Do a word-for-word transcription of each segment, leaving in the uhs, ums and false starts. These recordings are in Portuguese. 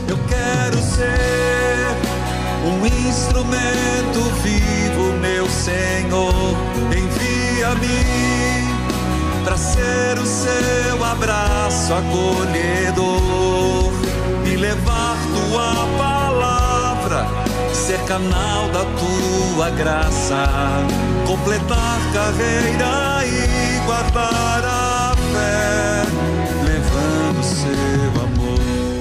Eu quero ser um instrumento vivo, meu Senhor. Envia-me para ser o seu abraço acolhedor e levar tua palavra, ser canal da tua graça, completar carreira e guardar a fé, levando seu amor.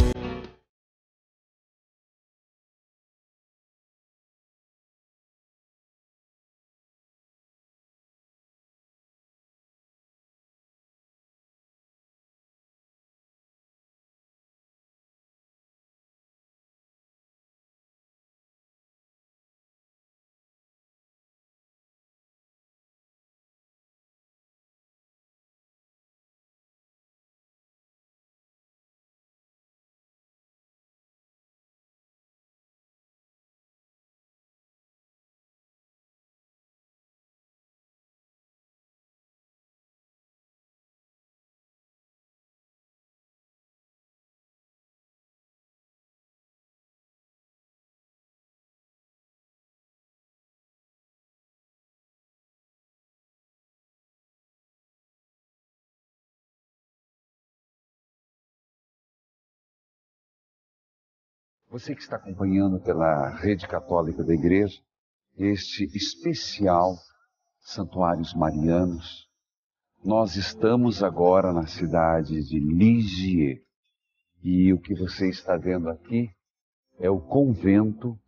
Você que está acompanhando pela Rede Católica da Igreja, este especial Santuários Marianos, nós estamos agora na cidade de Ligier. E o que você está vendo aqui é o convento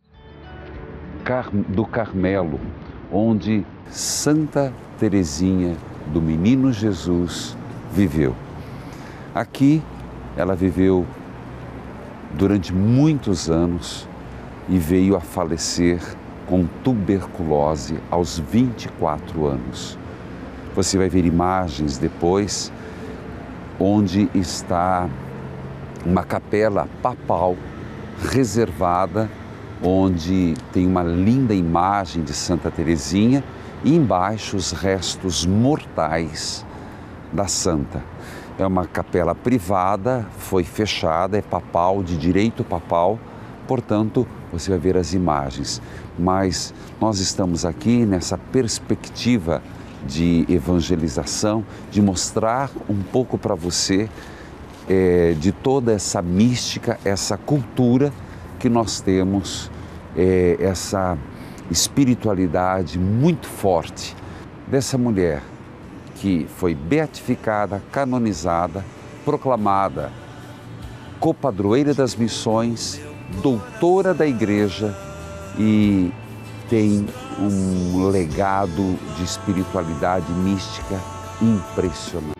do Carmelo, onde Santa Teresinha do Menino Jesus viveu. Aqui ela viveu durante muitos anos e veio a falecer com tuberculose aos vinte e quatro anos. Você vai ver imagens depois onde está uma capela papal reservada, onde tem uma linda imagem de Santa Teresinha e embaixo os restos mortais da santa. É uma capela privada, foi fechada, é papal, de direito papal, portanto, você vai ver as imagens. Mas nós estamos aqui nessa perspectiva de evangelização, de mostrar um pouco para você é, de toda essa mística, essa cultura que nós temos, é, essa espiritualidade muito forte dessa mulher que foi beatificada, canonizada, proclamada copadroeira das missões, doutora da Igreja e tem um legado de espiritualidade mística impressionante.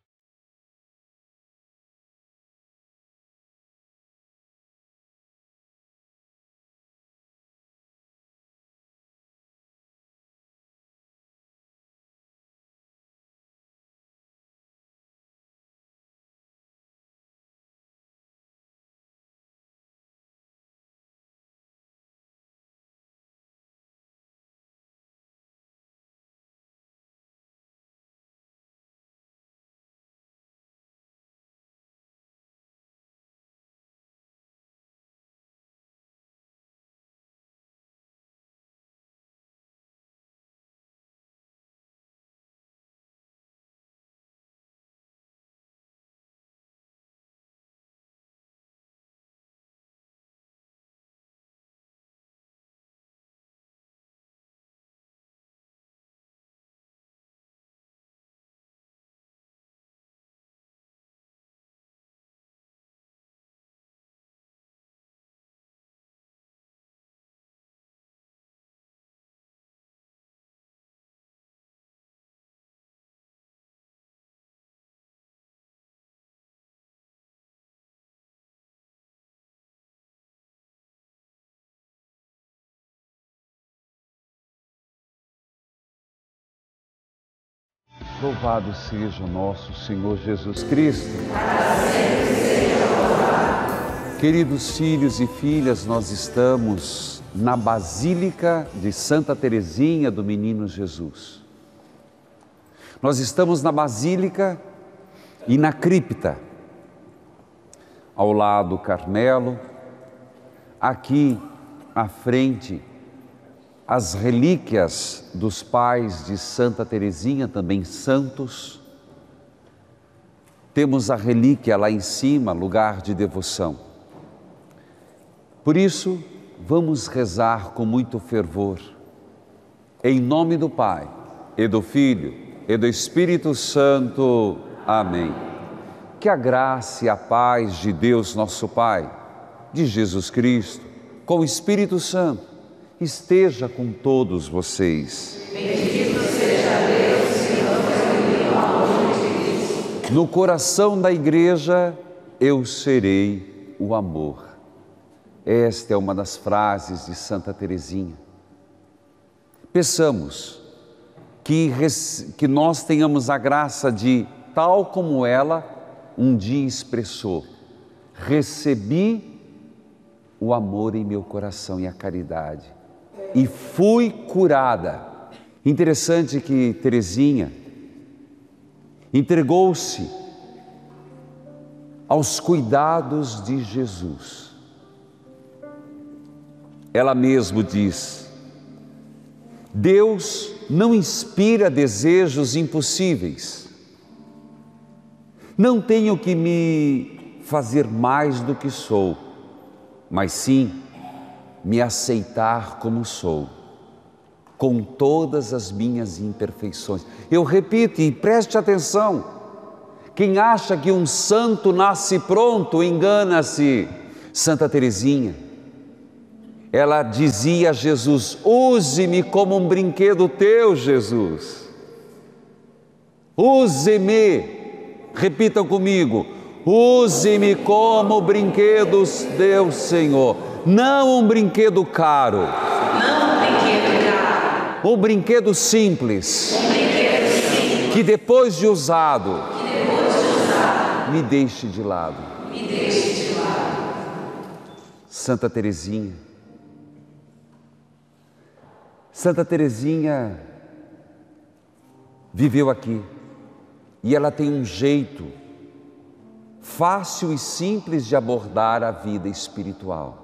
Louvado seja o nosso Senhor Jesus Cristo. Para sempre seja louvado. Queridos filhos e filhas, nós estamos na Basílica de Santa Teresinha do Menino Jesus. Nós estamos na Basílica e na cripta. Ao lado o Carmelo, aqui à frente as relíquias dos pais de Santa Teresinha, também santos. Temos a relíquia lá em cima, lugar de devoção. Por isso, vamos rezar com muito fervor. Em nome do Pai, e do Filho, e do Espírito Santo. Amém. Que a graça e a paz de Deus nosso Pai, de Jesus Cristo, com o Espírito Santo, esteja com todos vocês. Bendito seja Deus, Senhor, que amor de Cristo. No coração da igreja, eu serei o amor. Esta é uma das frases de Santa Teresinha. Peçamos que, que nós tenhamos a graça de, tal como ela um dia expressou, recebi o amor em meu coração e a caridade, e fui curada. Interessante que Teresinha entregou-se aos cuidados de Jesus. Ela mesma diz: Deus não inspira desejos impossíveis. Não tenho que me fazer mais do que sou, mas sim me aceitar como sou, com todas as minhas imperfeições. Eu repito, e preste atenção, quem acha que um santo nasce pronto, engana-se. Santa Teresinha, ela dizia a Jesus: use-me como um brinquedo teu, Jesus. Use-me, repitam comigo, use-me como brinquedos teu, Senhor. Não um brinquedo caro. Não um brinquedo caro. Um brinquedo simples. Um brinquedo simples. Que depois de usado, que depois de usado, me deixe de lado. Me deixe de lado. Santa Teresinha. Santa Teresinha viveu aqui e ela tem um jeito fácil e simples de abordar a vida espiritual.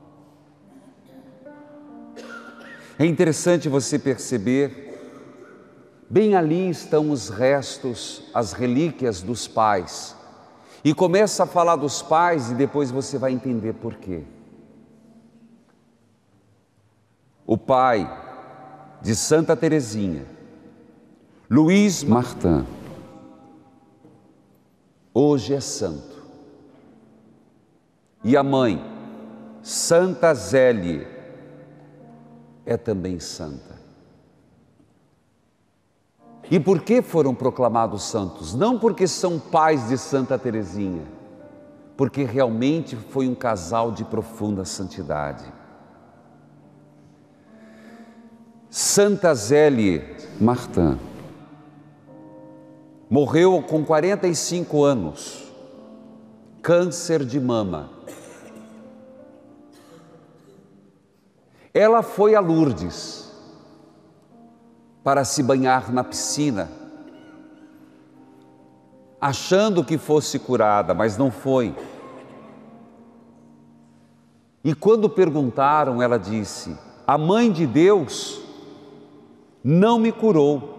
É interessante você perceber, bem ali estão os restos, as relíquias dos pais. E começa a falar dos pais e depois você vai entender por quê. O pai de Santa Teresinha, Luiz Martin, hoje é santo. E a mãe, Santa Zélie, é também santa. E por que foram proclamados santos? Não porque são pais de Santa Teresinha, porque realmente foi um casal de profunda santidade. Santa Zélie Martin morreu com quarenta e cinco anos, câncer de mama. Ela foi a Lourdes para se banhar na piscina, achando que fosse curada, mas não foi. E quando perguntaram, ela disse: a mãe de Deus não me curou,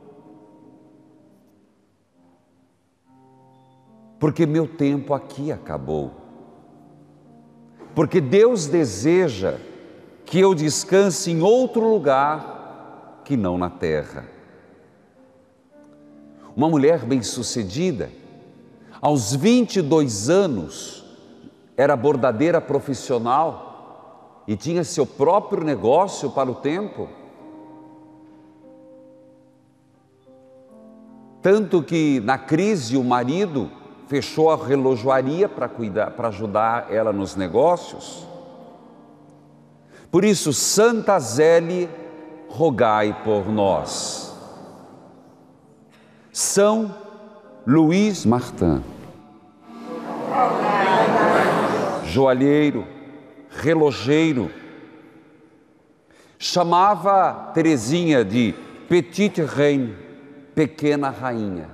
porque meu tempo aqui acabou. Porque Deus deseja que eu descanse em outro lugar que não na terra. Uma mulher bem-sucedida, aos vinte e dois anos, era bordadeira profissional e tinha seu próprio negócio para o tempo. Tanto que na crise o marido fechou a relojoaria para cuidar, para ajudar ela nos negócios. Por isso, Santa Zélie, rogai por nós. São Luiz Martin, joalheiro, relojeiro, chamava Teresinha de Petite Reine, pequena rainha.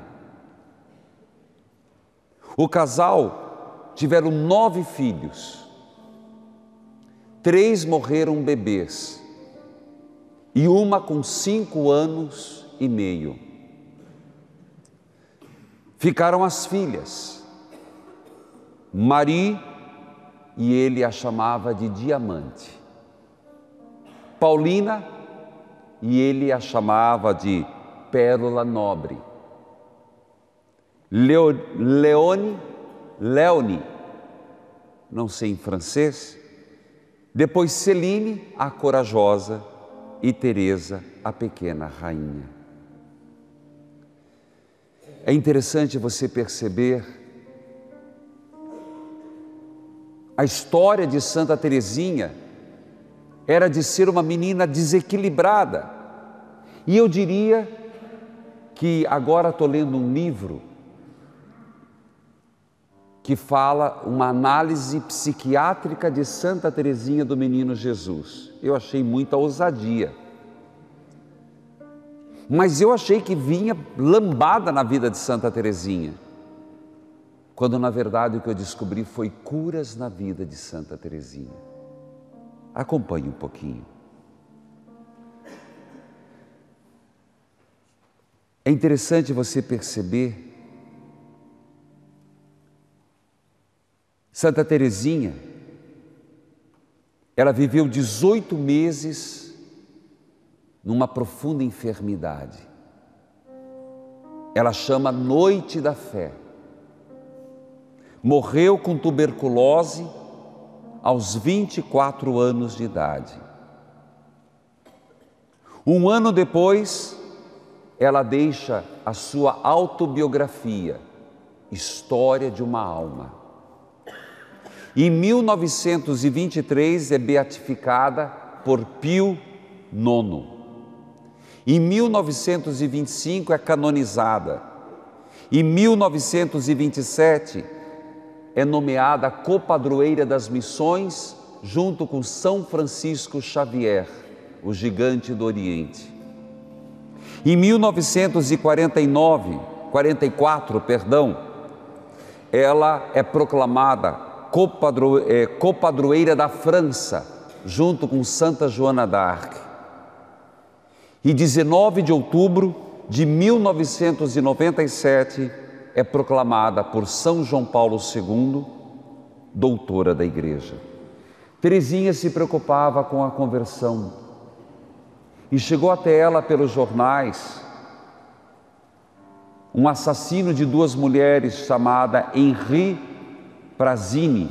O casal tiveram nove filhos. três morreram bebês e uma com cinco anos e meio. Ficaram as filhas, Marie, e ele a chamava de Diamante, Paulina, e ele a chamava de Pérola Nobre, Leo, Leone, Leone, não sei em francês, depois Celine, a corajosa, e Teresa, a pequena rainha. É interessante você perceber a história de Santa Teresinha. Era de ser uma menina desequilibrada. E eu diria que agora estou lendo um livro que fala uma análise psiquiátrica de Santa Teresinha do Menino Jesus. Eu achei muita ousadia. Mas eu achei que vinha lambada na vida de Santa Teresinha, quando na verdade o que eu descobri foi curas na vida de Santa Teresinha. Acompanhe um pouquinho. É interessante você perceber Santa Teresinha, ela viveu dezoito meses numa profunda enfermidade. Ela chama Noite da Fé. Morreu com tuberculose aos vinte e quatro anos de idade. Um ano depois, ela deixa a sua autobiografia, História de uma Alma. Em mil novecentos e vinte e três é beatificada por Pio nono. Em mil novecentos e vinte e cinco é canonizada. Em mil novecentos e vinte e sete é nomeada copadroeira das missões junto com São Francisco Xavier, o gigante do Oriente. Em mil novecentos e quarenta e nove, quarenta e quatro, perdão, ela é proclamada Copadro, é, copadroeira da França, junto com Santa Joana d'Arc. E dezenove de outubro de mil novecentos e noventa e sete é proclamada por São João Paulo segundo, doutora da Igreja. Teresinha se preocupava com a conversão e chegou até ela pelos jornais um assassino de duas mulheres chamada Henri Prazini,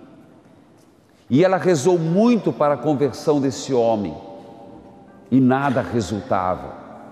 e ela rezou muito para a conversão desse homem e nada resultava.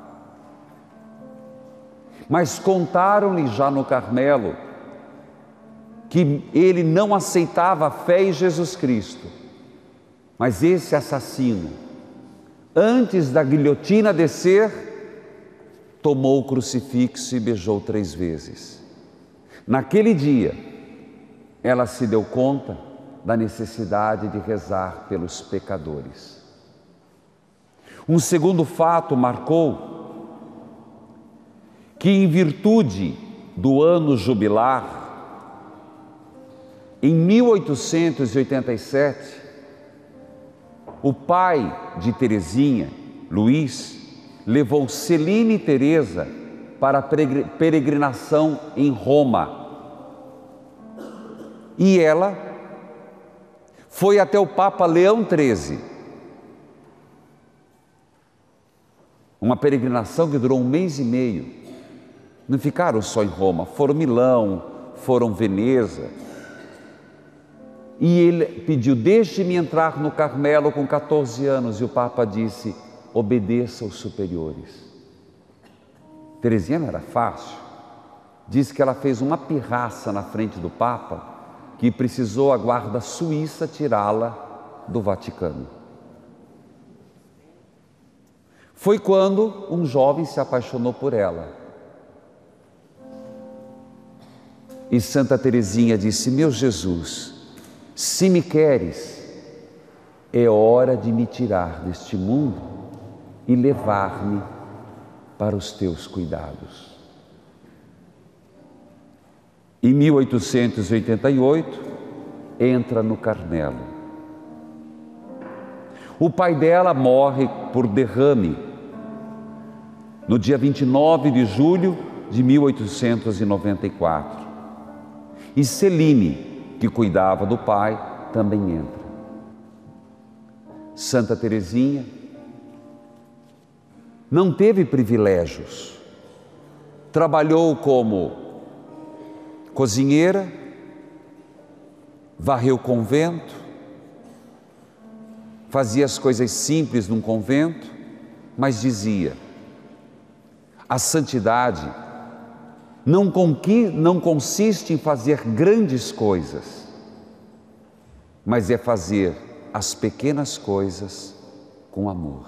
Mas contaram-lhe já no Carmelo que ele não aceitava a fé em Jesus Cristo, mas esse assassino, antes da guilhotina descer, tomou o crucifixo e beijou três vezes. Naquele dia, ela se deu conta da necessidade de rezar pelos pecadores. Um segundo fato marcou que, em virtude do ano jubilar, em mil oitocentos e oitenta e sete, o pai de Teresinha, Luís, levou Celine e Teresa para a peregrinação em Roma. E ela foi até o Papa Leão treze, uma peregrinação que durou um mês e meio. Não ficaram só em Roma, foram Milão, foram Veneza. E ele pediu: deixe-me entrar no Carmelo com quatorze anos, e o Papa disse: obedeça aos superiores. Teresinha não era fácil. Diz que ela fez uma pirraça na frente do Papa, que precisou a guarda suíça tirá-la do Vaticano. Foi quando um jovem se apaixonou por ela. E Santa Teresinha disse: meu Jesus, se me queres, é hora de me tirar deste mundo e levar-me para os teus cuidados. Em mil oitocentos e oitenta e oito, entra no Carmelo. O pai dela morre por derrame no dia vinte e nove de julho de mil oitocentos e noventa e quatro. E Celine, que cuidava do pai, também entra. Santa Teresinha não teve privilégios. Trabalhou como cozinheira, varreu o convento, fazia as coisas simples num convento, mas dizia: a santidade não, conqui, não consiste em fazer grandes coisas, mas é fazer as pequenas coisas com amor.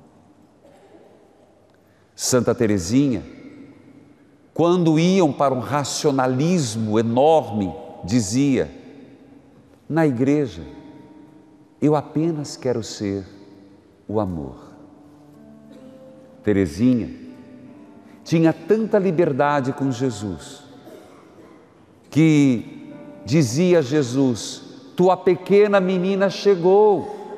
Santa Teresinha, quando iam para um racionalismo enorme, dizia: na igreja, eu apenas quero ser o amor. Teresinha tinha tanta liberdade com Jesus, que dizia a Jesus: tua pequena menina chegou.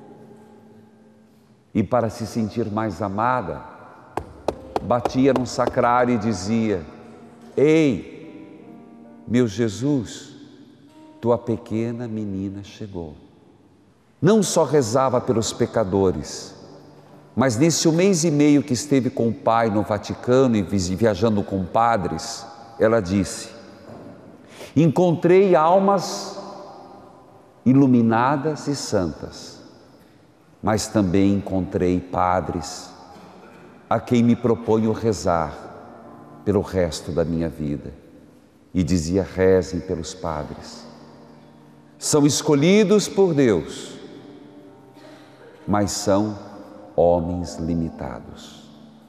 E para se sentir mais amada, batia num sacrário e dizia: ei, meu Jesus, tua pequena menina chegou. Não só rezava pelos pecadores, mas nesse um mês e meio que esteve com o pai no Vaticano e viajando com padres, ela disse: encontrei almas iluminadas e santas, mas também encontrei padres a quem me proponho rezar pelo resto da minha vida. E dizia: rezem pelos padres. São escolhidos por Deus, mas são homens limitados.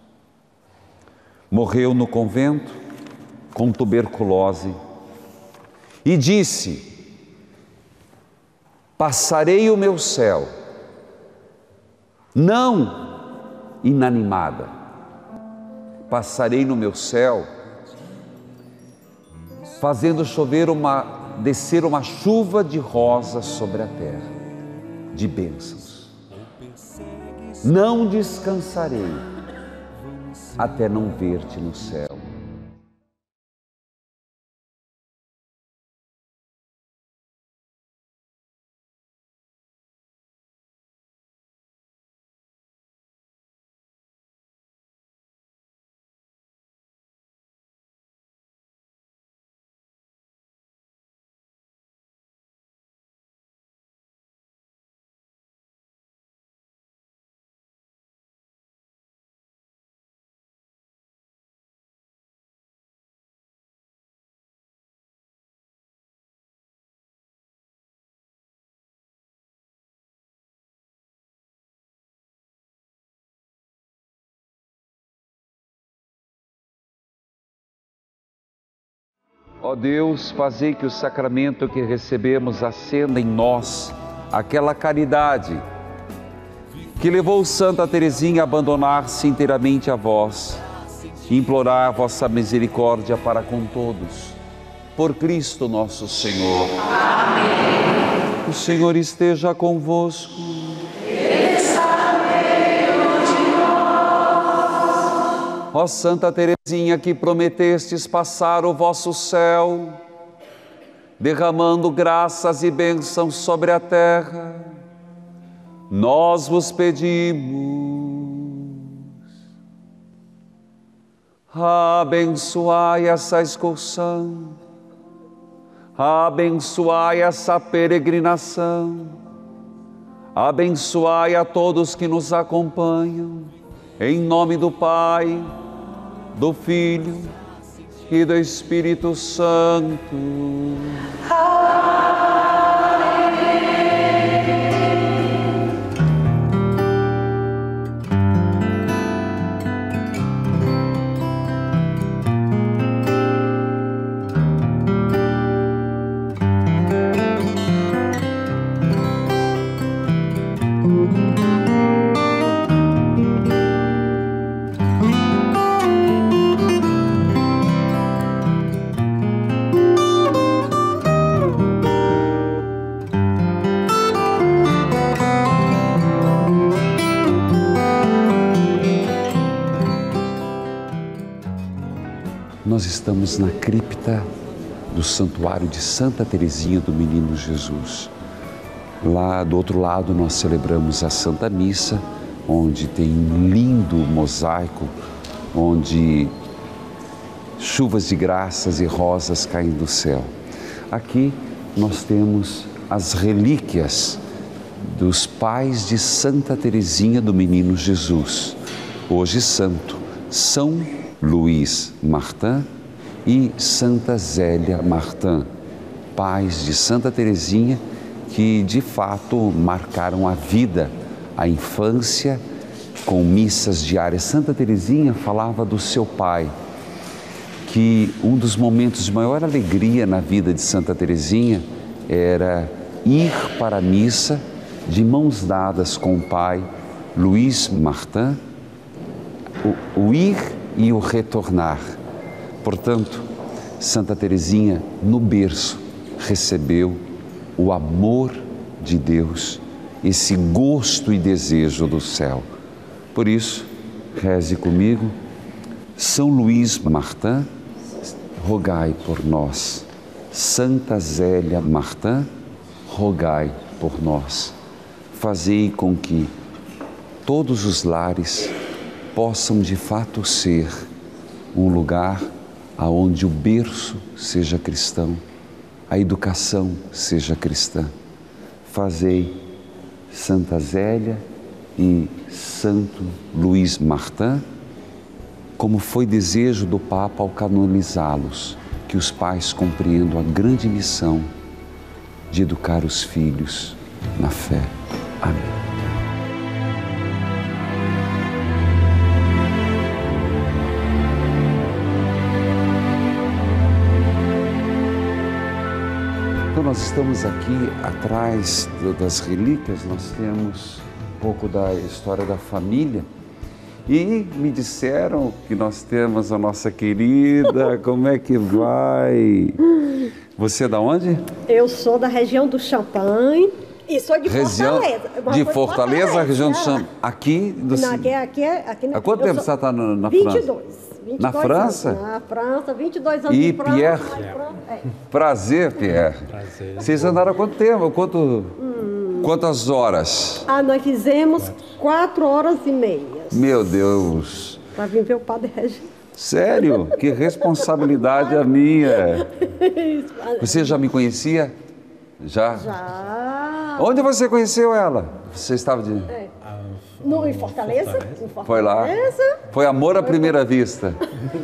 Morreu no convento com tuberculose e disse: passarei o meu céu, não inanimada, passarei no meu céu fazendo chover uma, descer uma chuva de rosas sobre a terra, de bênçãos. Não descansarei até não ver-te no céu. Ó Deus, fazei que o sacramento que recebemos acenda em nós aquela caridade que levou Santa Teresinha a abandonar-se inteiramente a vós e implorar a vossa misericórdia para com todos. Por Cristo nosso Senhor. Amém. O Senhor esteja convosco. Ele está no meio de nós. Ó Santa Teresinha, que prometestes passar o vosso céu, derramando graças e bênçãos sobre a terra, nós vos pedimos: abençoai essa excursão, abençoai essa peregrinação, abençoai a todos que nos acompanham, em nome do Pai, do Filho e do Espírito Santo. Nós estamos na cripta do Santuário de Santa Teresinha do Menino Jesus. Lá do outro lado nós celebramos a Santa Missa, onde tem um lindo mosaico, onde chuvas de graças e rosas caem do céu. Aqui nós temos as relíquias dos pais de Santa Teresinha do Menino Jesus, hoje santo, São Luís Martin e Santa Zélia Martin, pais de Santa Teresinha que de fato marcaram a vida, a infância, com missas diárias. Santa Teresinha falava do seu pai, que um dos momentos de maior alegria na vida de Santa Teresinha era ir para a missa de mãos dadas com o pai Luís Martin, o, o ir e o retornar. Portanto, Santa Teresinha, no berço, recebeu o amor de Deus, esse gosto e desejo do céu. Por isso, reze comigo: São Luís Martin, rogai por nós. Santa Zélia Martin, rogai por nós. Fazei com que todos os lares possam de fato ser um lugar aonde o berço seja cristão, a educação seja cristã. Fazei, Santa Zélia e Santo Luís Martin, como foi desejo do Papa ao canonizá-los, que os pais compreendam a grande missão de educar os filhos na fé. Amém. Então nós estamos aqui atrás das relíquias, nós temos um pouco da história da família e me disseram que nós temos a nossa querida, como é que vai? Você é da onde? Eu sou da região do Champagne e sou de região Fortaleza. De Fortaleza, Fortaleza, a região do Champagne. Aqui do Não, aqui, aqui, aqui, Há quanto tempo você está na, na vinte e dois, França? vinte e dois Na França? Anos. Na França, vinte e dois anos e de França. Pierre? É. Prazer, Pierre. Prazer. Vocês andaram há quanto tempo? Quanto, hum. Quantas horas? Ah, nós fizemos quatro horas e meia. Meu Deus. Para vir ver o Padre Reginaldo. Sério? Que responsabilidade a minha. Você já me conhecia? Já? Já. Onde você conheceu ela? Você estava de... É. No, em Fortaleza? Fortaleza. Em Fortaleza. Foi lá? Foi amor à primeira vista.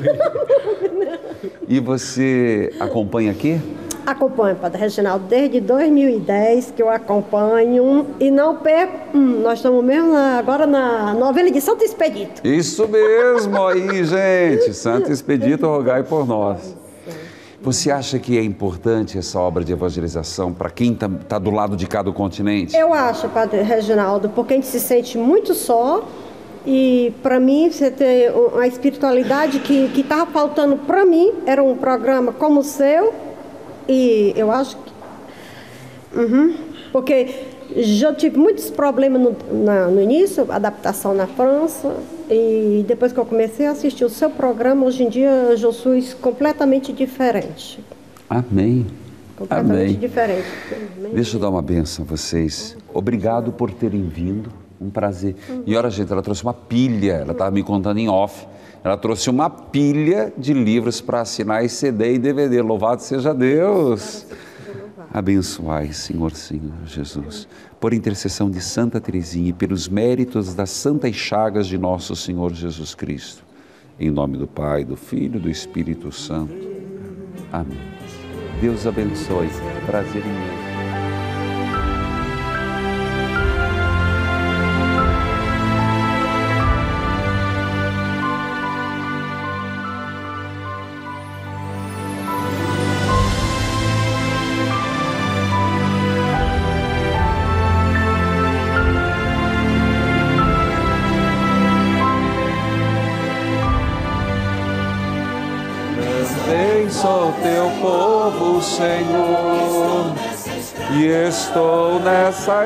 E você acompanha aqui? Acompanho, Padre Reginaldo, desde dois mil e dez que eu acompanho e não perco. Hum, nós estamos mesmo na, agora na novela de Santo Expedito. Isso mesmo aí, gente. Santo Expedito, rogai por nós. Você acha que é importante essa obra de evangelização para quem está tá do lado de cá do continente? Eu acho, Padre Reginaldo, porque a gente se sente muito só e para mim você ter uma espiritualidade que que estava faltando para mim, era um programa como o seu e eu acho que... Uhum, porque já tive muitos problemas no, na, no início, adaptação na França, e depois que eu comecei a assistir o seu programa, hoje em dia eu já sou completamente diferente. Amém. Completamente Amém. diferente. Deixa eu dar uma bênção a vocês. Obrigado por terem vindo, um prazer. Uhum. E olha, gente, ela trouxe uma pilha, ela estava me contando em off, ela trouxe uma pilha de livros para assinar e C D e D V D. Louvado seja Deus. Abençoai, Senhor, Senhor Jesus, por intercessão de Santa Teresinha e pelos méritos das santas chagas de nosso Senhor Jesus Cristo. Em nome do Pai, do Filho e do Espírito Santo. Amém. Deus abençoe. Prazer imenso. Sou teu povo, Senhor, e estou nessa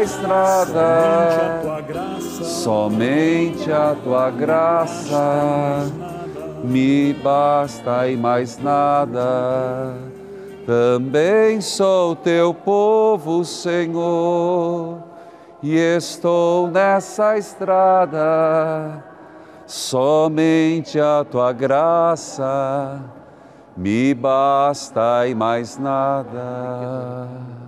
estrada, somente a tua graça me basta e mais nada. Também sou teu povo, Senhor, e estou nessa estrada. Somente a tua graça me basta e mais nada.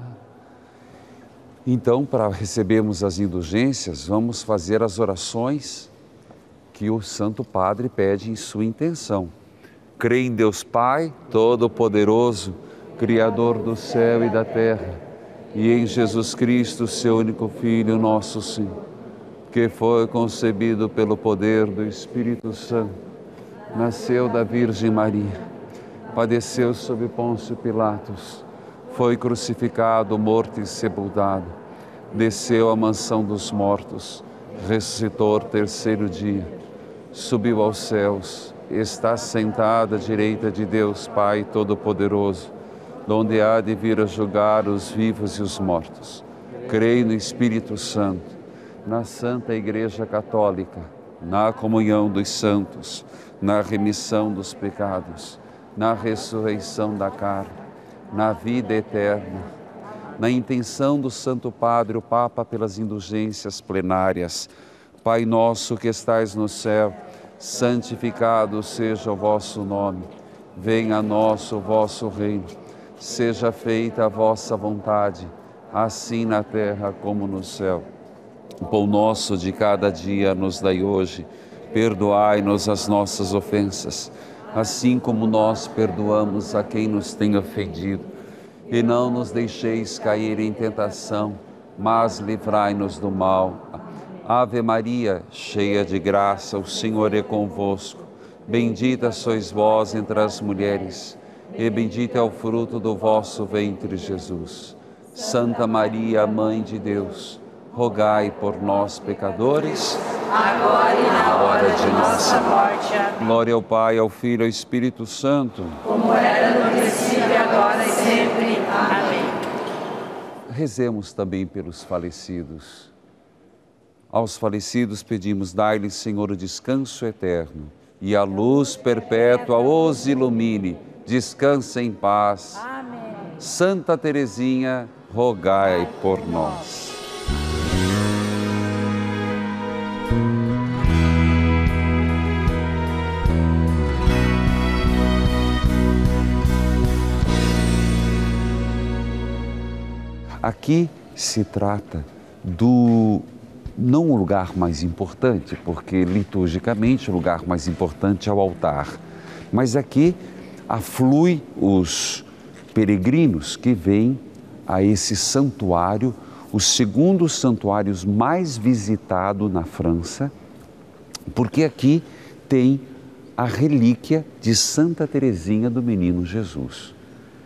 Então, para recebermos as indulgências, vamos fazer as orações que o Santo Padre pede em sua intenção. Creio em Deus Pai, Todo-Poderoso, Criador do céu e da terra, e em Jesus Cristo, seu único Filho, nosso Senhor, que foi concebido pelo poder do Espírito Santo, nasceu da Virgem Maria, padeceu sob Pôncio Pilatos, foi crucificado, morto e sepultado, desceu à mansão dos mortos, ressuscitou ao terceiro dia, subiu aos céus, está sentado à direita de Deus Pai Todo-Poderoso, donde há de vir a julgar os vivos e os mortos. Creio no Espírito Santo, na Santa Igreja Católica, na comunhão dos santos, na remissão dos pecados, na ressurreição da carne, na vida eterna, na intenção do Santo Padre, o Papa, pelas indulgências plenárias. Pai nosso que estais no céu, santificado seja o vosso nome. Venha a nós o vosso reino. Seja feita a vossa vontade, assim na terra como no céu. O pão nosso de cada dia nos dai hoje. Perdoai-nos as nossas ofensas, assim como nós perdoamos a quem nos tem ofendido. E não nos deixeis cair em tentação, mas livrai-nos do mal. Ave Maria, cheia de graça, o Senhor é convosco. Bendita sois vós entre as mulheres, e bendito é o fruto do vosso ventre, Jesus. Santa Maria, Mãe de Deus, rogai por nós, pecadores, agora e na hora de nossa morte. Amém. Glória ao Pai, ao Filho e ao Espírito Santo, como era no princípio, agora e sempre. Amém. Rezemos também pelos falecidos. Aos falecidos pedimos, dai-lhes, Senhor, o descanso eterno, e a luz perpétua os ilumine. Descanse em paz. Amém. Santa Teresinha, rogai por nós. Aqui se trata do, não o lugar mais importante, porque liturgicamente o lugar mais importante é o altar, mas aqui aflui os peregrinos que vêm a esse santuário, o segundo santuário mais visitado na França, porque aqui tem a relíquia de Santa Teresinha do Menino Jesus.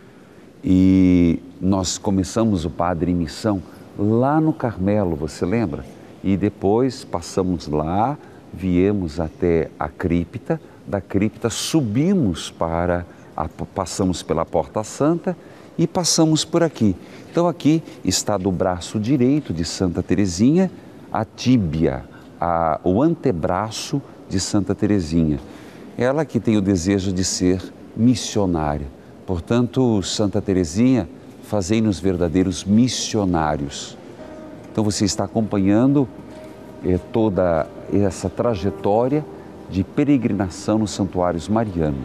E nós começamos o Padre em Missão lá no Carmelo, você lembra? E depois passamos lá, viemos até a cripta, da cripta subimos para, a, passamos pela Porta Santa e passamos por aqui. Então aqui está do braço direito de Santa Teresinha a tíbia, a, o antebraço de Santa Teresinha. Ela que tem o desejo de ser missionária. Portanto, Santa Teresinha, fazei-nos verdadeiros missionários. Então você está acompanhando eh, toda essa trajetória de peregrinação nos santuários marianos.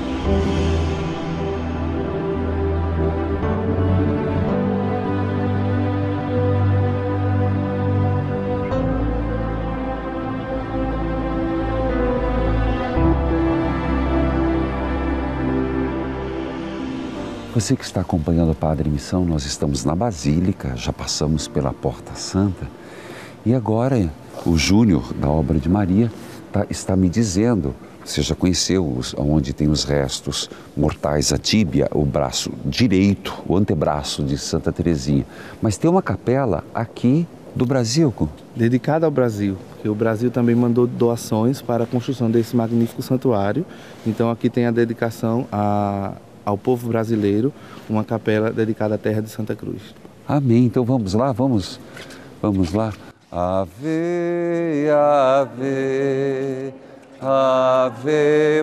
Você que está acompanhando o Padre Missão, nós estamos na Basílica, já passamos pela Porta Santa e agora o Júnior, da Obra de Maria, tá, está me dizendo, você já conheceu os, onde tem os restos mortais, a tíbia, o braço direito, o antebraço de Santa Teresinha, mas tem uma capela aqui do Brasil. Dedicada ao Brasil, porque o Brasil também mandou doações para a construção desse magnífico santuário, então aqui tem a dedicação a... ao povo brasileiro, uma capela dedicada à terra de Santa Cruz. Amém. Então vamos lá, vamos, vamos lá. Ave, ave, Ave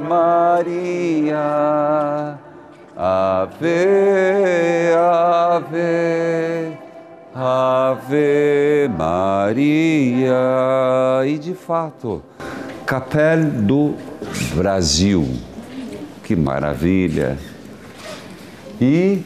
Maria, Ave, Ave, Ave Maria. E de fato, Capela do Brasil, que maravilha! E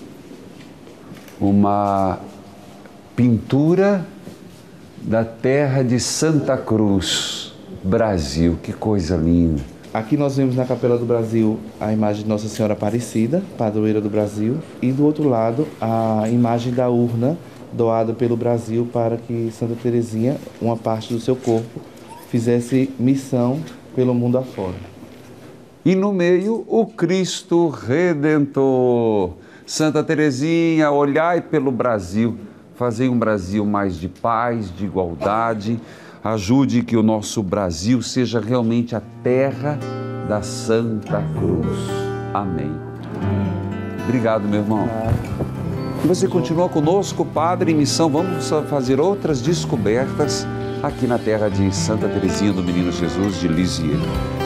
uma pintura da terra de Santa Cruz, Brasil, que coisa linda. Aqui nós vemos na Capela do Brasil a imagem de Nossa Senhora Aparecida, padroeira do Brasil, e do outro lado a imagem da urna doada pelo Brasil para que Santa Teresinha, uma parte do seu corpo, fizesse missão pelo mundo afora. E no meio, o Cristo Redentor. Santa Teresinha, olhai pelo Brasil, fazei um Brasil mais de paz, de igualdade. Ajude que o nosso Brasil seja realmente a terra da Santa Cruz. Amém. Obrigado, meu irmão. Você continua conosco, Padre em Missão. Vamos fazer outras descobertas aqui na terra de Santa Teresinha do Menino Jesus de Lisieux.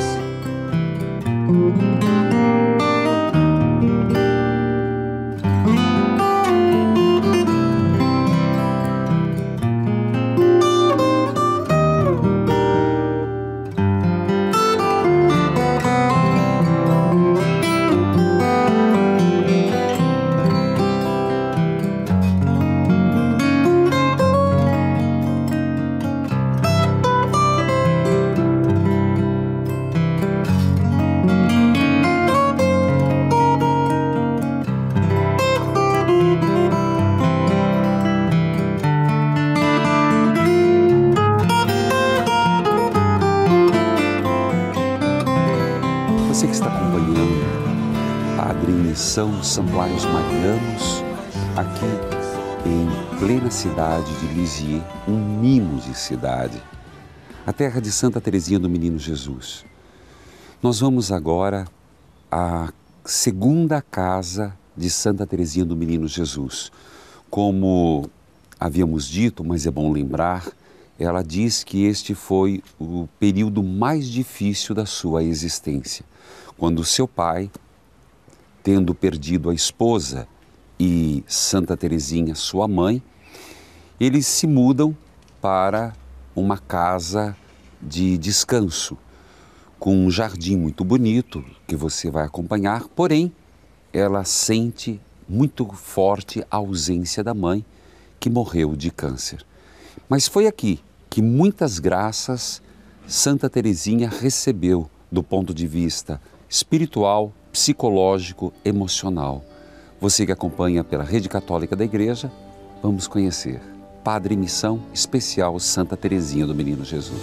Você que está acompanhando Padre em Missão Santuários Marianos, aqui em plena cidade de Lisieux, um mimo de cidade, a terra de Santa Teresinha do Menino Jesus. Nós vamos agora à segunda casa de Santa Teresinha do Menino Jesus. Como havíamos dito, mas é bom lembrar, ela diz que este foi o período mais difícil da sua existência, quando seu pai, tendo perdido a esposa e Santa Teresinha, sua mãe, eles se mudam para uma casa de descanso, com um jardim muito bonito, que você vai acompanhar, porém, ela sente muito forte a ausência da mãe, que morreu de câncer. Mas foi aqui que muitas graças Santa Teresinha recebeu do ponto de vista espiritual, psicológico, emocional. Você que acompanha pela Rede Católica da Igreja, vamos conhecer Padre em Missão Especial Santa Teresinha do Menino Jesus.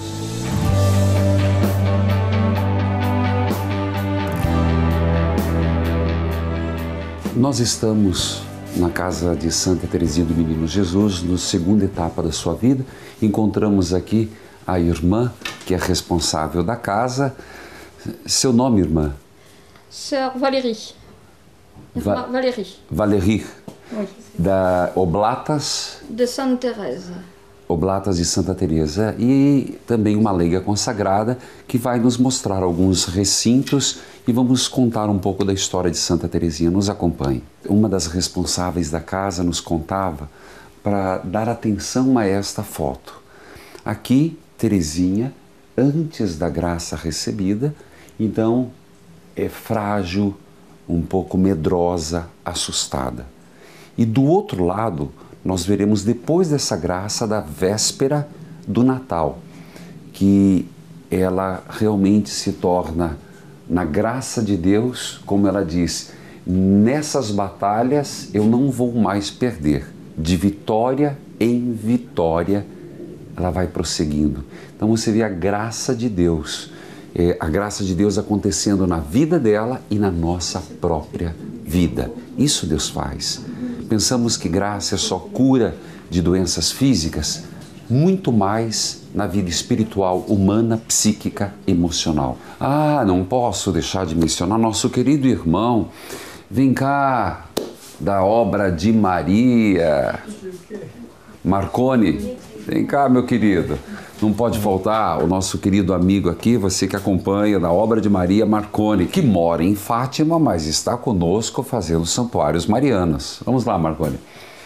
Nós estamos na casa de Santa Teresinha do Menino Jesus, na segunda etapa da sua vida. Encontramos aqui a irmã, que é responsável da casa. Seu nome, irmã? Sœur Valérie. Va Valérie. Valérie. Oui. Da Oblatas. De Santa Teresa. Oblatas de Santa Teresa. E também uma leiga consagrada que vai nos mostrar alguns recintos e vamos contar um pouco da história de Santa Teresinha. Nos acompanhe. Uma das responsáveis da casa nos contava para dar atenção a esta foto. Aqui, Teresinha, antes da graça recebida, então é frágil, um pouco medrosa, assustada. E do outro lado, nós veremos depois dessa graça da véspera do Natal, que ela realmente se torna, na graça de Deus, como ela diz, nessas batalhas eu não vou mais perder. De vitória em vitória, ela vai prosseguindo. Então você vê a graça de Deus, é, a graça de Deus acontecendo na vida dela e na nossa própria vida. Isso Deus faz. Pensamos que graça é só cura de doenças físicas, muito mais na vida espiritual, humana, psíquica, emocional. Ah, não posso deixar de mencionar nosso querido irmão, vem cá, da obra de Maria, Marconi, vem cá, meu querido. Não pode faltar o nosso querido amigo aqui, você que acompanha da obra de Maria Marconi, que mora em Fátima, mas está conosco fazendo santuários marianos. Vamos lá, Marconi.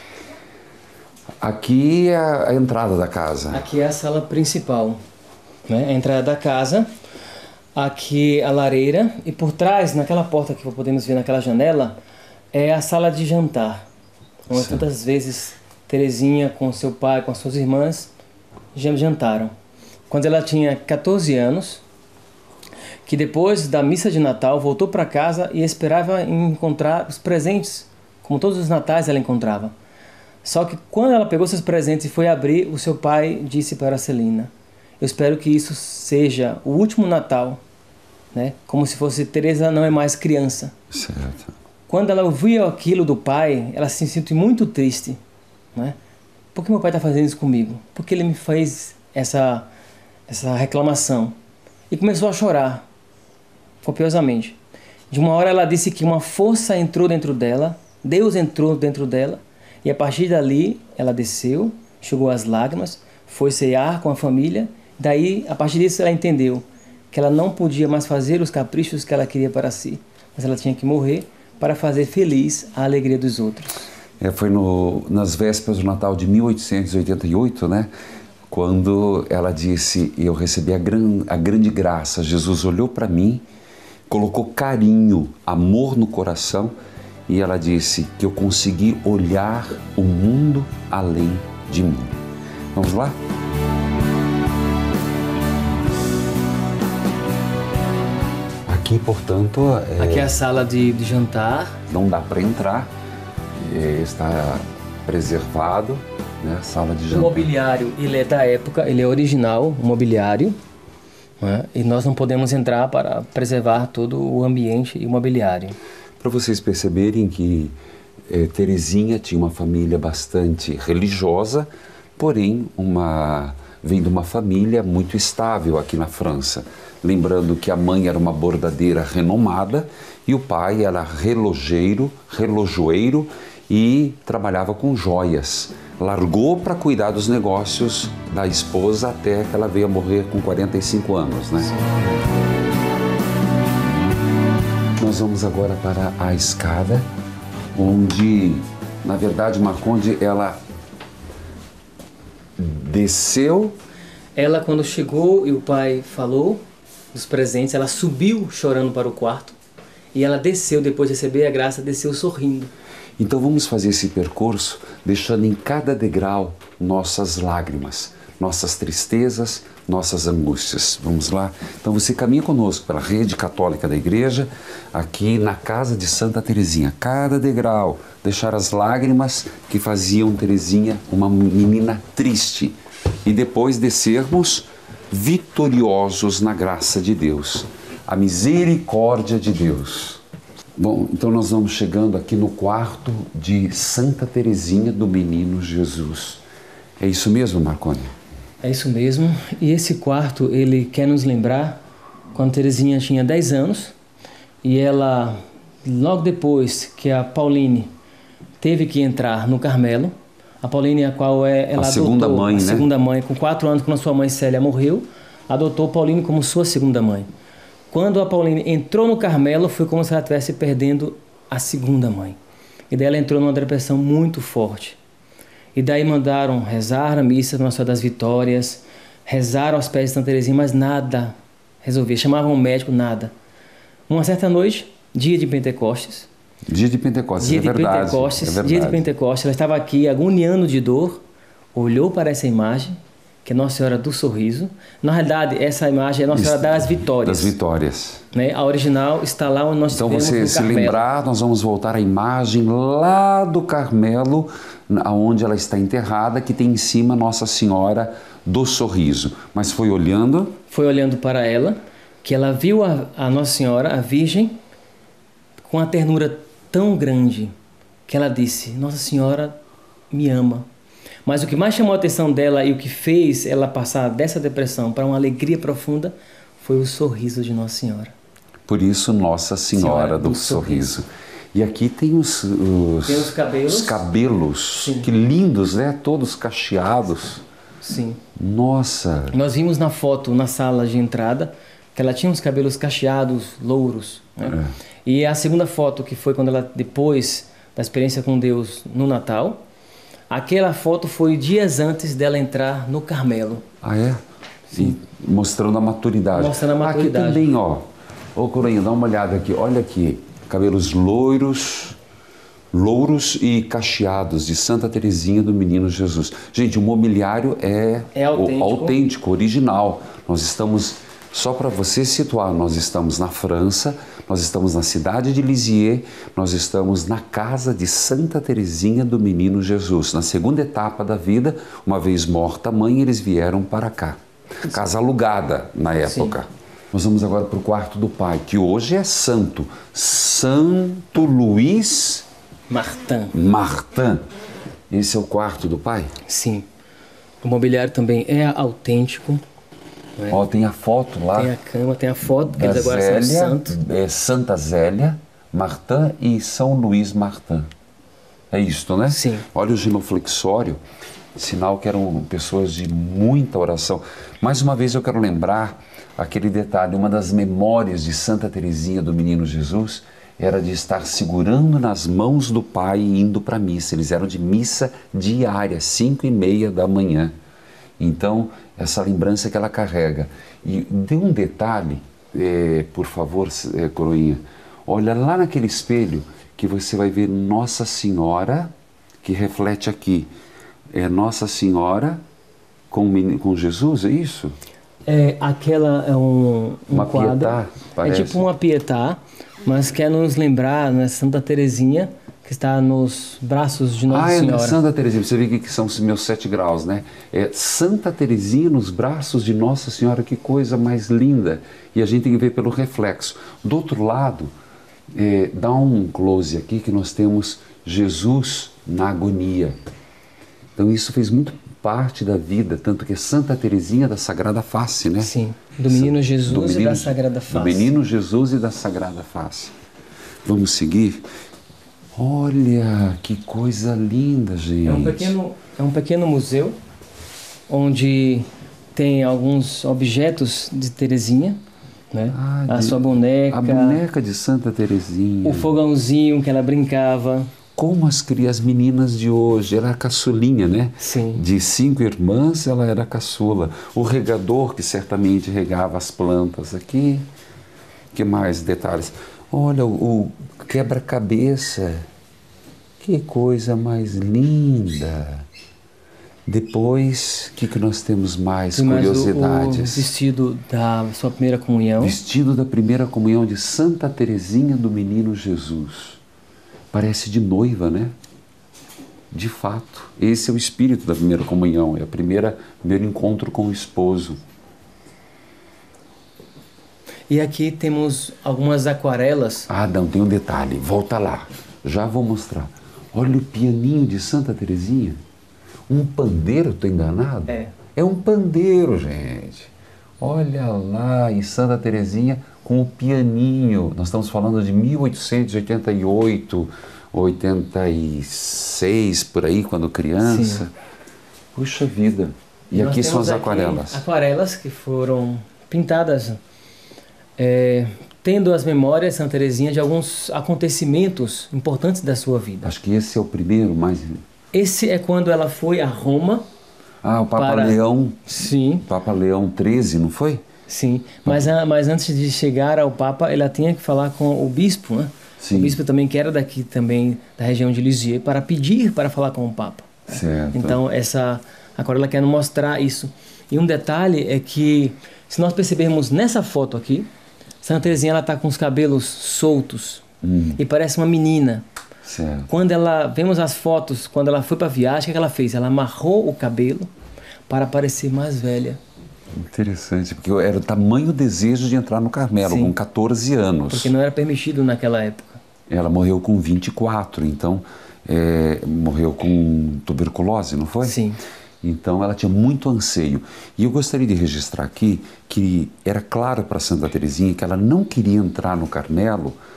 Aqui é a entrada da casa. Aqui é a sala principal, né? A entrada da casa. Aqui a lareira. E por trás, naquela porta que podemos ver naquela janela, é a sala de jantar. Onde Sim. tantas vezes Terezinha com seu pai, com as suas irmãs, já jantaram. Quando ela tinha quatorze anos, que depois da missa de Natal voltou para casa e esperava encontrar os presentes, como todos os natais ela encontrava. Só que quando ela pegou seus presentes e foi abrir, o seu pai disse para a Celina: eu espero que isso seja o último Natal, né? Como se fosse Teresa não é mais criança. Certo. Quando ela ouviu aquilo do pai, ela se sentiu muito triste, né? Por que meu pai está fazendo isso comigo? Por que ele me fez essa, essa reclamação? E começou a chorar, copiosamente. De uma hora ela disse que uma força entrou dentro dela, Deus entrou dentro dela, e a partir dali ela desceu, enxugou as lágrimas, foi cear com a família. Daí, a partir disso, ela entendeu que ela não podia mais fazer os caprichos que ela queria para si, mas ela tinha que morrer para fazer feliz a alegria dos outros. É, foi no, nas vésperas do Natal de mil oitocentos e oitenta e oito, né? Quando ela disse: eu recebi a, gran, a grande graça, Jesus olhou para mim, colocou carinho, amor no coração, e ela disse que eu consegui olhar o mundo além de mim. Vamos lá? Aqui, portanto... É... Aqui é a sala de, de jantar. Não dá para entrar, é, está preservado, né? Sala de jantar. O mobiliário, ele é da época, ele é original, o mobiliário, né? E nós não podemos entrar para preservar todo o ambiente e o mobiliário. Para vocês perceberem que eh, Terezinha tinha uma família bastante religiosa, porém uma, vem de uma família muito estável aqui na França. Lembrando que a mãe era uma bordadeira renomada e o pai era relojeiro, relojoeiro e trabalhava com joias. Largou para cuidar dos negócios da esposa até que ela veio a morrer com quarenta e cinco anos, né? Nós vamos agora para a escada, onde, na verdade, Marconde, ela desceu. Ela, quando chegou e o pai falou dos presentes, ela subiu chorando para o quarto e ela desceu, depois de receber a graça, desceu sorrindo. Então vamos fazer esse percurso, deixando em cada degrau nossas lágrimas, nossas tristezas, nossas angústias. Vamos lá? Então você caminha conosco pela rede católica da igreja, aqui na casa de Santa Terezinha. Cada degrau, deixar as lágrimas que faziam Terezinha uma menina triste. E depois descermos vitoriosos na graça de Deus, a misericórdia de Deus. Bom, então nós vamos chegando aqui no quarto de Santa Terezinha do Menino Jesus. É isso mesmo, Marconi? É isso mesmo. E esse quarto, ele quer nos lembrar quando Terezinha tinha dez anos e ela, logo depois que a Pauline teve que entrar no Carmelo, a Pauline, a qual é, ela a segunda adotou, mãe, a né? segunda mãe, com quatro anos, quando a sua mãe Célia morreu, adotou Pauline como sua segunda mãe. Quando a Pauline entrou no Carmelo, foi como se ela estivesse perdendo a segunda mãe. E daí ela entrou numa depressão muito forte. E daí mandaram rezar a missa Nossa Senhora das Vitórias, rezar aos pés de Santa Terezinha, mas nada resolvia. Chamavam o médico, nada. Uma certa noite, dia de Pentecostes. Dia de Pentecostes, dia é de verdade. Pentecostes, é verdade. Dia de Pentecostes, ela estava aqui agoniando de dor, olhou para essa imagem, que é Nossa Senhora do Sorriso. Na realidade, essa imagem é Nossa Senhora das Vitórias. Das Vitórias. Né? A original está lá onde nós então, estivemos no você se Carmelo. lembrar, nós vamos voltar à imagem lá do Carmelo, onde ela está enterrada, que tem em cima Nossa Senhora do Sorriso. Mas foi olhando... Foi olhando para ela, que ela viu a, a Nossa Senhora, a Virgem, com a ternura tão grande, que ela disse: Nossa Senhora me ama. Mas o que mais chamou a atenção dela e o que fez ela passar dessa depressão para uma alegria profunda foi o sorriso de Nossa Senhora. Por isso, Nossa Senhora, Senhora do, do sorriso. sorriso. E aqui tem os, os, Tem os cabelos. os cabelos, Sim. que lindos, né? Todos cacheados. Sim. Nossa! Nós vimos na foto, na sala de entrada, que ela tinha uns cabelos cacheados, louros. Né? É. E a segunda foto, que foi quando ela, depois da experiência com Deus no Natal, aquela foto foi dias antes dela entrar no Carmelo. Ah, é? Sim. E mostrando a maturidade. Mostrando a maturidade. Aqui também, ó. Ô, Coroinha, dá uma olhada aqui. Olha aqui. Cabelos loiros, louros e cacheados de Santa Teresinha do Menino Jesus. Gente, o mobiliário é, É autêntico. o, autêntico, original. Nós estamos, só para você situar, nós estamos na França, nós estamos na cidade de Lisieux, nós estamos na casa de Santa Teresinha do Menino Jesus. Na segunda etapa da vida, uma vez morta a mãe, eles vieram para cá. Casa alugada na época. Sim. Nós vamos agora para o quarto do pai, que hoje é santo. Santo Luís Martin. Martin. Esse é o quarto do pai? Sim. O mobiliário também é autêntico. Né? Ó, tem a foto lá. Tem a cama, tem a foto, que da eles agora Zélia, são santos. É Santa Zélia Martin e São Luís Martin. É isto, né? Sim. Olha o genuflexório, sinal que eram pessoas de muita oração. Mais uma vez eu quero lembrar aquele detalhe, uma das memórias de Santa Teresinha do Menino Jesus era de estar segurando nas mãos do pai e indo para a missa. Eles eram de missa diária, cinco e meia da manhã. Então, essa lembrança que ela carrega. E dê um detalhe, é, por favor, é, Coroinha. Olha lá naquele espelho que você vai ver Nossa Senhora, que reflete aqui. É Nossa Senhora com, com Jesus, é isso? É, aquela é um, um uma quadro. Pietà, parece. É tipo uma Pietà, mas quer nos lembrar, né, Santa Teresinha, que está nos braços de Nossa ah, é Senhora. Santa Teresinha, você vê que são os meus sete graus, né? É Santa Teresinha nos braços de Nossa Senhora, que coisa mais linda. E a gente tem que ver pelo reflexo. Do outro lado, é, dá um close aqui que nós temos Jesus na agonia. Então isso fez muito parte da vida, tanto que é Santa Teresinha da Sagrada Face, né? Sim, do Menino Jesus do menino, e da Sagrada Face. Do Menino Jesus e da Sagrada Face. Vamos seguir? Olha, que coisa linda, gente. É um pequeno, é um pequeno museu onde tem alguns objetos de Teresinha, né? Ah, a de, sua boneca. A boneca de Santa Teresinha. O fogãozinho que ela brincava. Como as crianças meninas de hoje, ela era caçulinha, né? Sim. De cinco irmãs, ela era caçula. O regador, que certamente regava as plantas aqui. Que mais detalhes? Olha, o, o quebra-cabeça. Que coisa mais linda. Depois, o que, que nós temos mais? Tem curiosidades? Mais o, o vestido da sua primeira comunhão. Vestido da primeira comunhão de Santa Teresinha do Menino Jesus. Parece de noiva, né? De fato, esse é o espírito da primeira comunhão, é o primeiro encontro com o esposo. E aqui temos algumas aquarelas. Ah, não, tem um detalhe, volta lá, já vou mostrar. Olha o pianinho de Santa Teresinha. Um pandeiro, estou enganado? É. É um pandeiro, gente. Olha lá, em Santa Teresinha, com o pianinho. Nós estamos falando de mil oitocentos e oitenta e oito, oitenta e seis, por aí, quando criança. Sim. Puxa vida. E, e aqui são as aquarelas. Aquarelas que foram pintadas, é, tendo as memórias, Santa Teresinha, de alguns acontecimentos importantes da sua vida. Acho que esse é o primeiro, mais... Esse é quando ela foi a Roma. Ah, o Papa para... Leão. Sim. Papa Leão treze, não foi? Sim, mas, a, mas antes de chegar ao Papa, ela tinha que falar com o bispo, né? Sim. O bispo também, que era daqui também, da região de Lisieux, para pedir para falar com o Papa. Certo. Então, essa aquarela quer mostrar isso. E um detalhe é que, se nós percebermos nessa foto aqui, Santa Teresinha está com os cabelos soltos hum. e parece uma menina. Certo. Quando ela, vemos as fotos, quando ela foi para a viagem, o que ela fez? Ela amarrou o cabelo para parecer mais velha. Interessante, porque era o tamanho desejo de entrar no Carmelo, Sim. com catorze anos. Porque não era permitido naquela época. Ela morreu com vinte e quatro, então é, morreu com tuberculose, não foi? Sim. Então ela tinha muito anseio. E eu gostaria de registrar aqui que era claro para Santa Teresinha que ela não queria entrar no Carmelo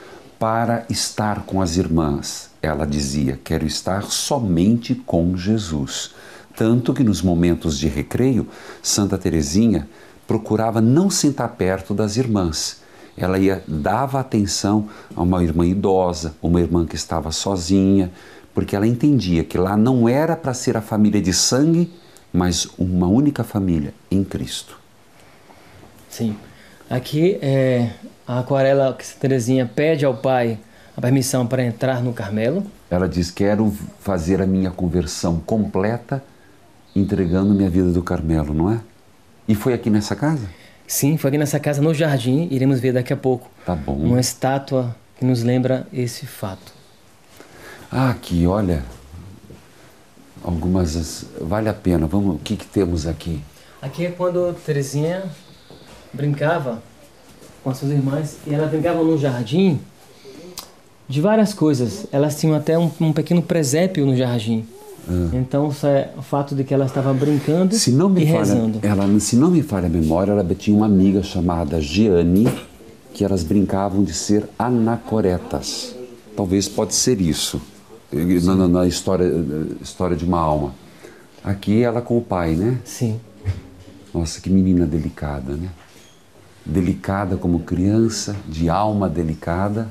para estar com as irmãs. Ela dizia, quero estar somente com Jesus. Tanto que nos momentos de recreio, Santa Teresinha procurava não sentar perto das irmãs. Ela ia, dava atenção a uma irmã idosa, uma irmã que estava sozinha, porque ela entendia que lá não era para ser a família de sangue, mas uma única família em Cristo. Sim. Aqui é a aquarela que Santa Teresinha pede ao pai a permissão para entrar no Carmelo. Ela diz, quero fazer a minha conversão completa entregando minha vida do Carmelo, não é? E foi aqui nessa casa? Sim, foi aqui nessa casa, no jardim, iremos ver daqui a pouco. Tá bom. Uma estátua que nos lembra esse fato. Ah, aqui, olha, algumas, vale a pena, vamos, o que que temos aqui? Aqui é quando Teresinha brincava com as suas irmãs, e ela brincava no jardim de várias coisas. Elas tinham até um, um pequeno presépio no jardim. Ah. Então, isso é o fato de que ela estava brincando se não me e falha, rezando. Ela, se não me falha a memória, ela tinha uma amiga chamada Giane, que elas brincavam de ser anacoretas. Talvez pode ser isso, na, na, na história, história de uma alma. Aqui ela com o pai, né? Sim. Nossa, que menina delicada, né? Delicada como criança, de alma delicada.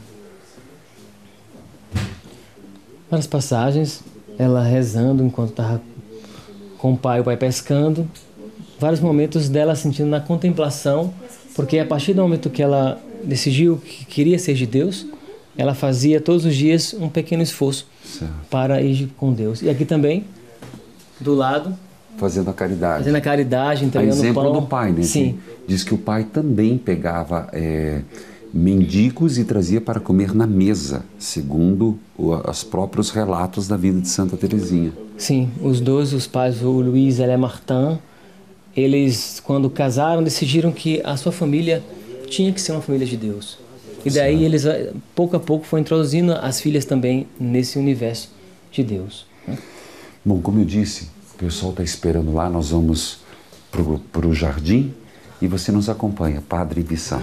Várias passagens, ela rezando enquanto estava com o pai, o pai pescando. Vários momentos dela sentindo na contemplação, porque a partir do momento que ela decidiu que queria ser de Deus, ela fazia todos os dias um pequeno esforço certo. Para ir com Deus. E aqui também, do lado... Fazendo a caridade. Fazendo a caridade, entregando o pão. A exemplo do pai, né? Sim. Diz que o pai também pegava é, mendigos e trazia para comer na mesa, segundo o, os próprios relatos da vida de Santa Teresinha. Sim, os dois, os pais, o Luiz e a Martin, eles, quando casaram, decidiram que a sua família tinha que ser uma família de Deus. E daí certo. Eles, pouco a pouco, foram introduzindo as filhas também nesse universo de Deus. Bom, como eu disse, o pessoal está esperando lá, nós vamos para o jardim e você nos acompanha, Padre Vissão.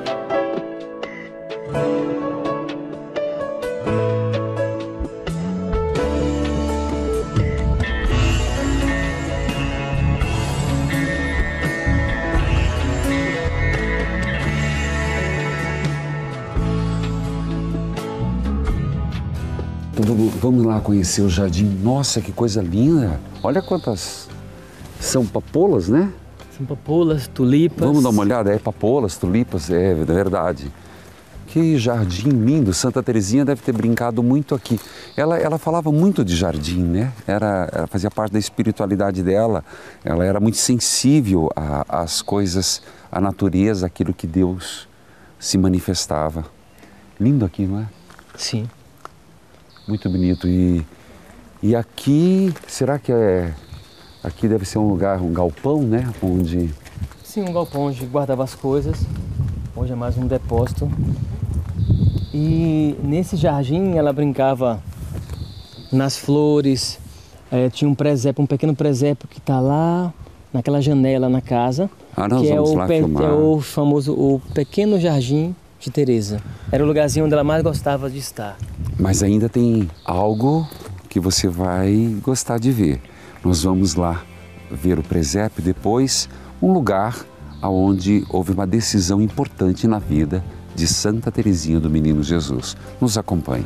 Vamos lá conhecer o jardim. Nossa, que coisa linda! Olha quantas... São papoulas, né? São papoulas, tulipas... Vamos dar uma olhada? É papoulas, tulipas, é verdade. Que jardim lindo! Santa Teresinha deve ter brincado muito aqui. Ela, ela falava muito de jardim, né? Era, ela fazia parte da espiritualidade dela. Ela era muito sensível às coisas, à natureza, aquilo que Deus se manifestava. Lindo aqui, não é? Sim. Muito bonito. E, e aqui, será que é... Aqui deve ser um lugar, um galpão, né? Onde... Sim, um galpão onde guardava as coisas. Hoje é mais um depósito. E nesse jardim ela brincava nas flores. É, tinha um presépio, um pequeno presépio que está lá naquela janela na casa. Ah, nós que vamos é o, lá pe filmar. É o famoso, o pequeno jardim de Teresa. Era o lugarzinho onde ela mais gostava de estar. Mas ainda tem algo que você vai gostar de ver. Nós vamos lá ver o presépio, depois um lugar onde houve uma decisão importante na vida de Santa Teresinha do Menino Jesus. Nos acompanhe.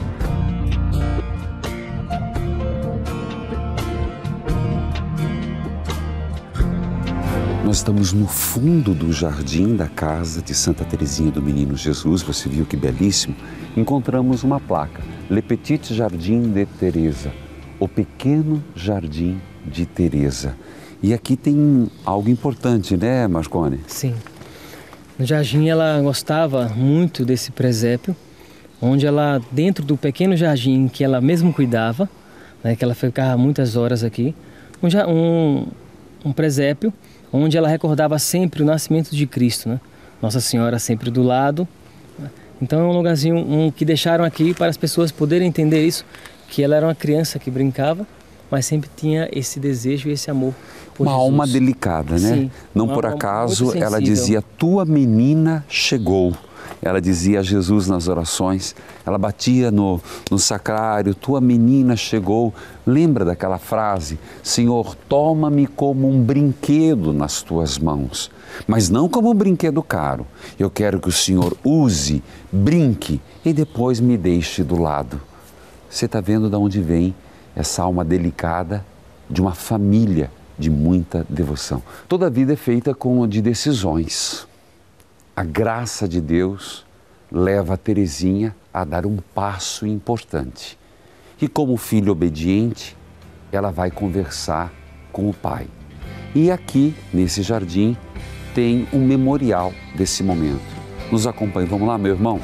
Nós estamos no fundo do jardim da casa de Santa Teresinha do Menino Jesus. Você viu que belíssimo? Encontramos uma placa, Le Petit Jardin de Teresa, o pequeno jardim de Teresa. E aqui tem algo importante, né, Marcone? Sim. No jardim ela gostava muito desse presépio, onde ela, dentro do pequeno jardim que ela mesmo cuidava, né, que ela ficava muitas horas aqui, um, um, um presépio onde ela recordava sempre o nascimento de Cristo, né? Nossa Senhora sempre do lado. Então é um lugarzinho um, que deixaram aqui para as pessoas poderem entender isso, que ela era uma criança que brincava, mas sempre tinha esse desejo e esse amor por Uma Jesus. alma delicada, né? Sim, Não uma por alma acaso muito ela sensível. dizia, tua menina chegou. ela dizia a Jesus nas orações, ela batia no, no sacrário, tua menina chegou. Lembra daquela frase? Senhor, toma-me como um brinquedo nas tuas mãos, mas não como um brinquedo caro. Eu quero que o Senhor use, brinque e depois me deixe do lado. Você está vendo de onde vem essa alma delicada de uma família de muita devoção. Toda a vida é feita com, de decisões. A graça de Deus leva a Teresinha a dar um passo importante. E como filha obediente, ela vai conversar com o pai. E aqui, nesse jardim, tem um memorial desse momento. Nos acompanhe. Vamos lá, meu irmão?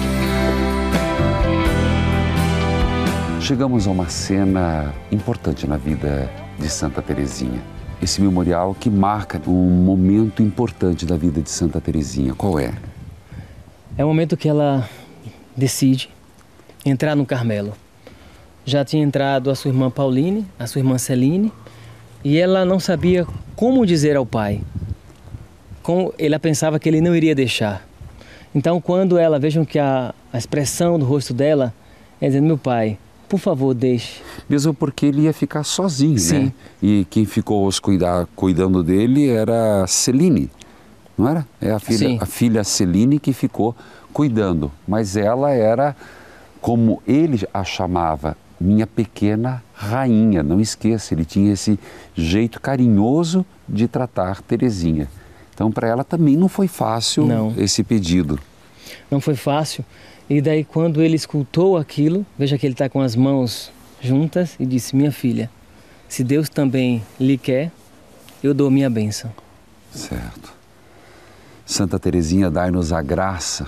Chegamos a uma cena importante na vida de Santa Teresinha. Esse memorial que marca um momento importante da vida de Santa Teresinha. Qual é? É o momento que ela decide entrar no Carmelo. Já tinha entrado a sua irmã Pauline, a sua irmã Celine, e ela não sabia como dizer ao pai. Como ela pensava que ele não iria deixar. Então, quando ela, vejam que a, a expressão do rosto dela é dizendo, meu pai, por favor, deixe. Mesmo porque ele ia ficar sozinho, Sim. né? E quem ficou os cuidar, cuidando dele era Celine, não era? É a filha, a filha Celine que ficou cuidando. Mas ela era, como ele a chamava, minha pequena rainha. Não esqueça, ele tinha esse jeito carinhoso de tratar Teresinha. Então, para ela também não foi fácil não. esse pedido. Não foi fácil. E daí, quando ele escutou aquilo, veja que ele está com as mãos juntas e disse, minha filha, se Deus também lhe quer, eu dou minha bênção. Certo. Santa Teresinha, dai-nos a graça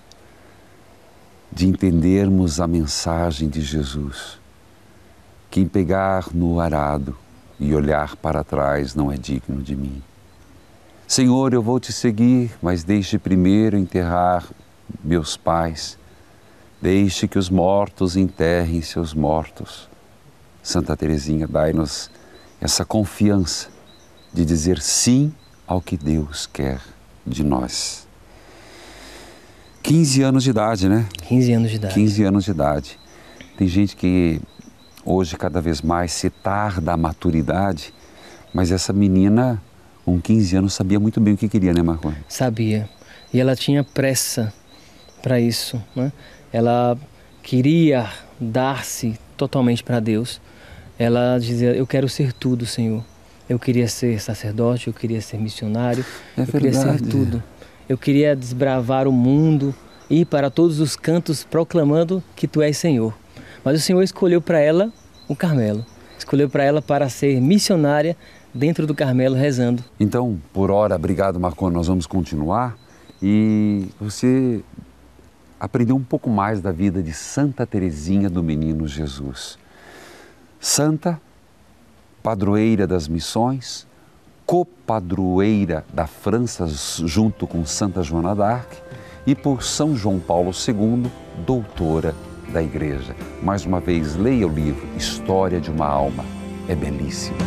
de entendermos a mensagem de Jesus. Quem pegar no arado e olhar para trás não é digno de mim. Senhor, eu vou te seguir, mas deixe primeiro enterrar meus pais. Deixe que os mortos enterrem seus mortos. Santa Teresinha, dai-nos essa confiança de dizer sim ao que Deus quer de nós. quinze anos de idade, né? quinze anos de idade. quinze anos de idade. Tem gente que hoje cada vez mais se tarda a maturidade, mas essa menina, com quinze anos, sabia muito bem o que queria, né, Marconi? Sabia. E ela tinha pressa para isso, né? Ela queria dar-se totalmente para Deus. Ela dizia, eu quero ser tudo, Senhor. Eu queria ser sacerdote, eu queria ser missionário, é eu verdade. queria ser tudo. Eu queria desbravar o mundo, ir para todos os cantos proclamando que Tu és Senhor. Mas o Senhor escolheu para ela o Carmelo. Escolheu para ela para ser missionária dentro do Carmelo rezando. Então, por hora, obrigado, Marconi, nós vamos continuar. E você aprendeu um pouco mais da vida de Santa Teresinha do Menino Jesus. Santa, padroeira das missões, copadroeira da França junto com Santa Joana d'Arc e por São João Paulo segundo, doutora da Igreja. Mais uma vez, leia o livro História de uma Alma. É belíssimo.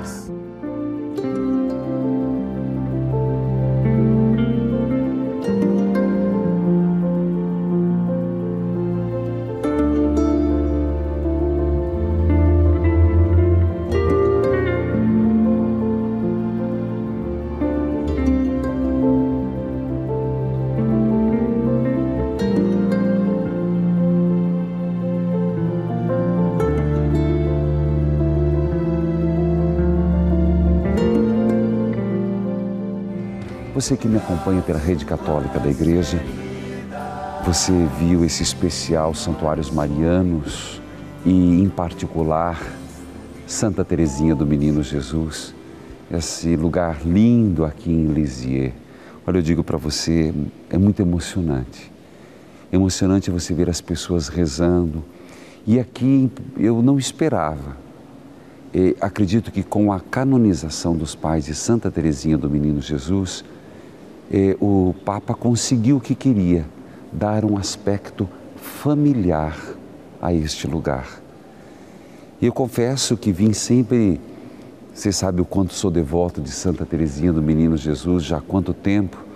Você que me acompanha pela rede católica da Igreja, você viu esse especial Santuários Marianos e, em particular, Santa Teresinha do Menino Jesus, esse lugar lindo aqui em Lisieux. Olha, eu digo para você, é muito emocionante. Emocionante você ver as pessoas rezando. E aqui eu não esperava. E acredito que com a canonização dos pais de Santa Teresinha do Menino Jesus, eh, o Papa conseguiu o que queria, dar um aspecto familiar a este lugar. E eu confesso que vim sempre, você sabe o quanto sou devoto de Santa Teresinha do Menino Jesus, já há quanto tempo,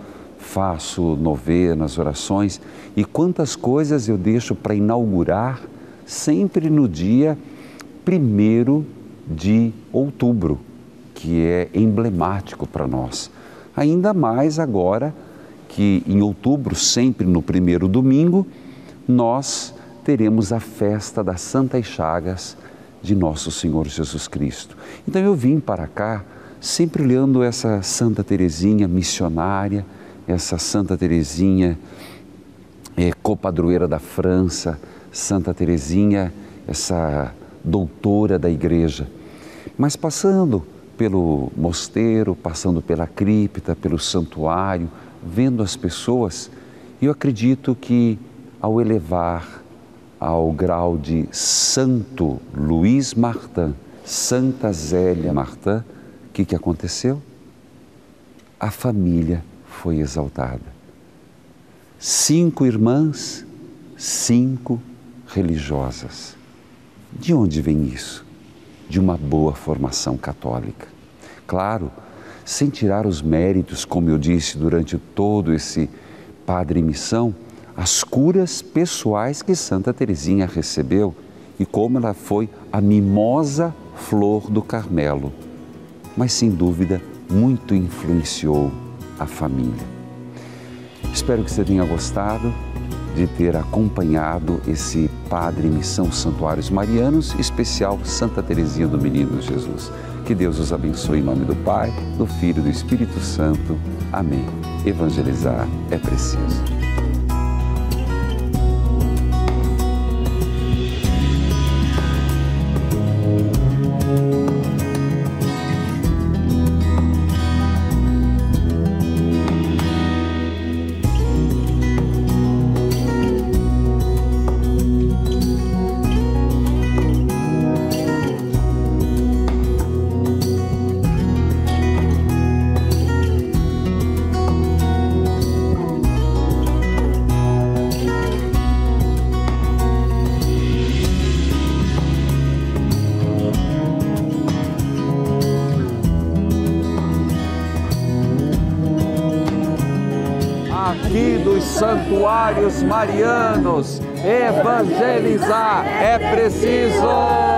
faço novenas, orações, e quantas coisas eu deixo para inaugurar sempre no dia primeiro de outubro, que é emblemático para nós. Ainda mais agora que em outubro, sempre no primeiro domingo, nós teremos a festa das Santas Chagas de Nosso Senhor Jesus Cristo. Então eu vim para cá sempre olhando essa Santa Teresinha missionária, essa Santa Teresinha é, copadroeira da França, Santa Teresinha, essa doutora da Igreja. Mas passando pelo mosteiro, passando pela cripta, pelo santuário, vendo as pessoas, eu acredito que ao elevar ao grau de Santo Luís Martin, Santa Zélia Martin, o que, que aconteceu? A família foi exaltada. Cinco irmãs, cinco religiosas. De onde vem isso? De uma boa formação católica. Claro, sem tirar os méritos, como eu disse durante todo esse Padre Missão, as curas pessoais que Santa Teresinha recebeu e como ela foi a mimosa flor do Carmelo. Mas, sem dúvida, muito influenciou a família. Espero que você tenha gostado de ter acompanhado esse Padre Missão Santuários Marianos, especial Santa Teresinha do Menino Jesus. Que Deus os abençoe em nome do Pai, do Filho e do Espírito Santo. Amém. Evangelizar é preciso. Aqui dos Santuários Marianos, evangelizar é preciso!